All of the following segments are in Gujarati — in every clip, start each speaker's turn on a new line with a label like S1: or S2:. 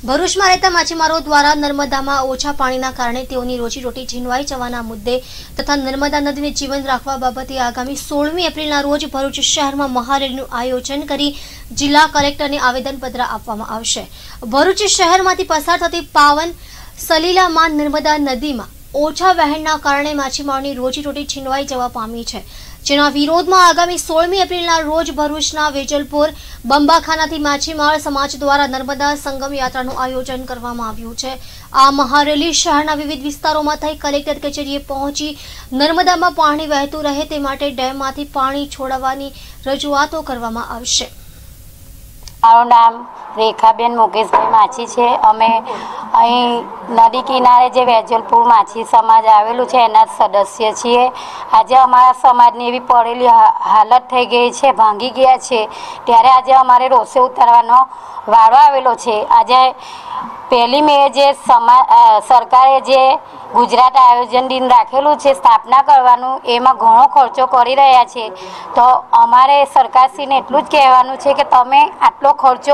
S1: ભરૂચમાં રહેતા માછીમારો દ્વારા નર્મદામાં ઓછા પાણીના કારણે તેઓની રોજીરોટી છીનવાઈ જવાના મુદ્દે તથા નર્મદા નદીને જીવંત રાખવા બાબતે આગામી 16મી એપ્રિલના રોજ ભરૂચ શહેરમાં મહારેલીનું આયોજન કરી જિલ્લા કલેક્ટરને આવેદનપત્ર આપવામાં આવશે। ભરૂચ શહેરમાંથી પસાર થતી પાવન સલીલામાં નર્મદા નદીમાં ઓછા વહેણના કારણે માછીમારોની રોજીરોટી છીનવાઈ જવા પામી છે, જેના વિરોધમાં આગામી 16મી એપ્રિલના રોજ ભરૂચના વેજલપુર બંબાખાનાથી માછીમાર સમાજ દ્વારા નર્મદા સંગમ યાત્રાનું આયોજન કરવામાં આવ્યું છે। આ મહારેલી શહેરના વિવિધ વિસ્તારોમાં થઈ કલેક્ટર કચેરીએ પહોંચી નર્મદામાં પાણી વહેતું રહે તે માટે ડેમમાંથી પાણી છોડવાની રજૂઆતો કરવામાં આવશે।
S2: મારું નામ રેખાબેન મુકેશભાઈ માછી છે। અમે અહીં નદી કિનારે જે વેજલપુર માછી સમાજ આવેલું છે એના સદસ્ય છીએ। આજે અમારા સમાજની એવી પડેલી હાલત થઈ ગઈ છે, ભાંગી ગયા છે, ત્યારે આજે અમારે રોષે ઉતારવાનો વારો આવેલો છે। આજે 1લી મે જે સરકારે જે ગુજરાત આયોજન દિન રાખેલું છે સ્થાપના કરવાનું, એમાં ઘણો ખર્ચો કરી રહ્યા છે, તો અમારે સરકારશ્રીને એટલું જ કહેવાનું છે કે તમે આટલો ખર્ચો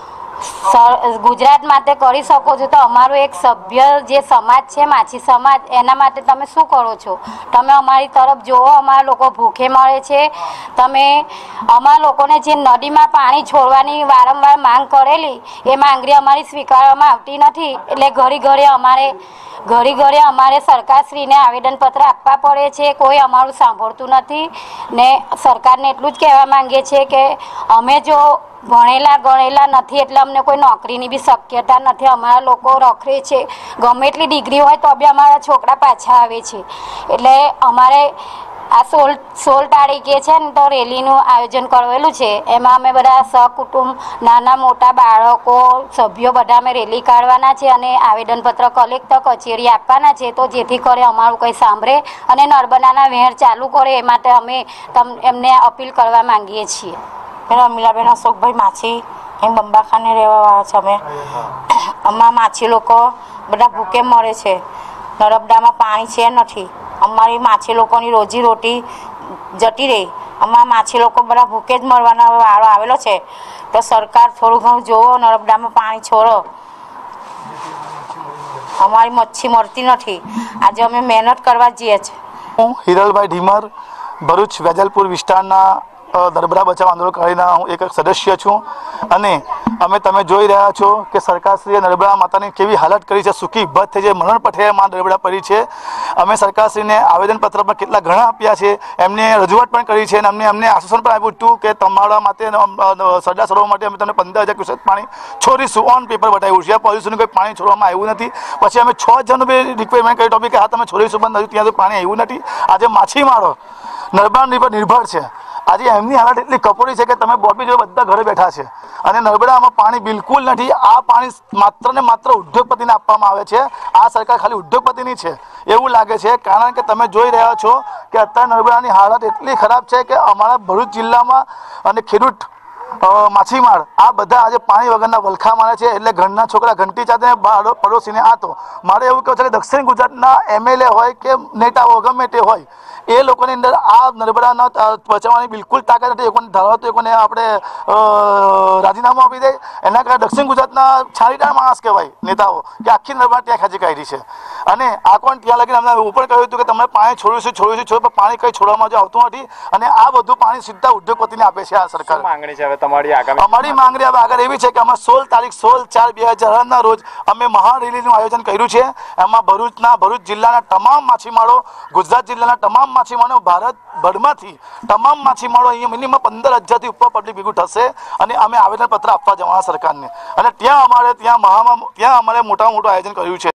S2: ગુજરાત માટે કરી શકો છો તો અમારો એક સભ્ય જે સમાજ છે માછી સમાજ, એના માટે તમે શું કરો છો? તમે અમારી તરફ જુઓ, અમારા લોકો ભૂખે મળે છે। તમે અમારા લોકોને જે નદીમાં પાણી છોડવાની વારંવાર માંગ કરેલી એ માંગણી અમારી સ્વીકારવામાં આવતી નથી, એટલે ઘડી ઘરે અમારે સરકારશ્રીને આવેદનપત્ર આપવા પડે છે, કોઈ અમારું સાંભળતું નથી ને સરકારને એટલું જ કહેવા માંગીએ છીએ કે અમે જો ભણેલા ગણેલા નથી એટલે અમને કોઈ નોકરીની બી શક્યતા નથી। અમારા લોકો રખડે છે, ગમે એટલી ડિગ્રી હોય તો બી અમારા છોકરા પાછા આવે છે। એટલે અમારે આ 16 તારીખે છે ને તો રેલીનું આયોજન કરેલું છે, એમાં અમે બધા સહકુટુંબ નાના મોટા બાળકો સભ્યો બધા અમે રેલી કાઢવાના છે અને આવેદનપત્ર કલેક્ટર કચેરી આપવાના છે, તો જેથી કરે અમારું કંઈ સાંભળે અને નર્મદાના વહેણ ચાલુ કરે એ માટે અમે એમને અપીલ કરવા માંગીએ છીએ।
S3: રમીલાબેન અશોકભાઈ માછી અહીં બંબાખાને રહેવાવાળા છે। અમારા માછી લોકો બધા ભૂખે મળે છે, નર્મદામાં પાણી છે નથી, અમારી માછી લોકોની રોજીરોટી જતી રહી, અમારા માછી લોકો બધા ભૂખે જ મરવાનો વારો આવેલો છે, તો સરકાર થોડું ઘણું જોવો, નર્મદામાં પાણી છોડો, અમારી મચ્છી મળતી નથી। આજે અમે મહેનત કરવા જઈએ છીએ।
S4: હું હિરલભાઈ ઢીમર ભરૂચ વેજલપુર વિસ્તારના નર્મદા બચાવ આંદોલનકારીના હું એક સદસ્ય છું અને તમે જોઈ રહ્યા છો કે સરકારશ્રીએ નર્મદા માતાની કેવી હાલત કરી છે, સૂકી ભત થઈ છે, મરણ પઠેમાં નર્મદા પડી છે। અમે સરકારશ્રીને આવેદનપત્ર પણ કેટલા ઘણા આપ્યા છે, એમને રજૂઆત પણ કરી છે અને અમને આશ્વાસન પણ આપ્યું હતું કે તમારા માટે સરદાર સરોવર માટે અમે તમને 15,000 ક્યુસેક પાણી છોડીશું, ઓન પેપર બતાવ્યું છે, પોલ્યુશનનું કોઈ પાણી છોડવામાં આવ્યું નથી। પછી અમે 6 જણનું બી રિક્વાયરમેન્ટ કરી ટોપિક કે હા તમે છોડીશું, પણ ત્યાં તો પાણી આવ્યું નથી। આજે માછીમારો નર્મદા પર નિર્ભર છે, આજે એમની હાલત એટલી કપોળી છે કે તમે બોબી જોડે બધા ઘરે બેઠા છે અને નર્મદામાં પાણી બિલકુલ નથી। આ પાણી માત્ર ને માત્ર ઉદ્યોગપતિને આપવામાં આવે છે। આ સરકાર ખાલી ઉદ્યોગપતિની છે એવું લાગે છે, કારણ કે તમે જોઈ રહ્યા છો કે અત્યારે નર્મદાની હાલત એટલી ખરાબ છે કે અમારા ભરૂચ જિલ્લામાં અને ખેડૂત માછીમાર આ બધા આજે પાણી વગરના વલખા મારે છે, એટલે ઘરના છોકરા ઘંટી ચાતે પડોશીને આ તો મારે એવું કહું છે કે દક્ષિણ ગુજરાતના MLA હોય કે નેતાઓ ગમે તે હોય, એ લોકોની અંદર આ નર્મદાના બચાવવાની બિલકુલ તાકાત નથી। એકોને ધારો તો એકોને આપણે રાજીનામું આપી દે, એના કારણે દક્ષિણ ગુજરાતના છાણીદાર માણસ કહેવાય નેતાઓ કે આખી નર્મદા ત્યાં ખાજી કાઢી છે અને આ કોણ ત્યાં લગીને અમને એવું પણ કહ્યું હતું કે તમે પાણી છોડીશું પણ પાણી કંઈ છોડવામાં જો આવતું નથી અને આ બધું પાણી સીધા ઉદ્યોગપતિને આપે છે આ સરકાર। અમારી માંગણી હવે આગળ એવી છે કે અમે 16 તારીખ 16/4/2018ના રોજ અમે મહારેલીનું આયોજન કર્યું છે। એમાં ભરૂચ જિલ્લાના તમામ માછીમારો, ગુજરાત જિલ્લાના તમામ માછીમારો, ભારતભરમાંથી તમામ માછીમારો અહીંયા મિનિમમ 15,000થી ઉપર પબ્લિક ભેગું થશે અને અમે આવેદનપત્ર આપવા જવાના સરકારને અને ત્યાં અમારે મોટામાં મોટું આયોજન કર્યું છે।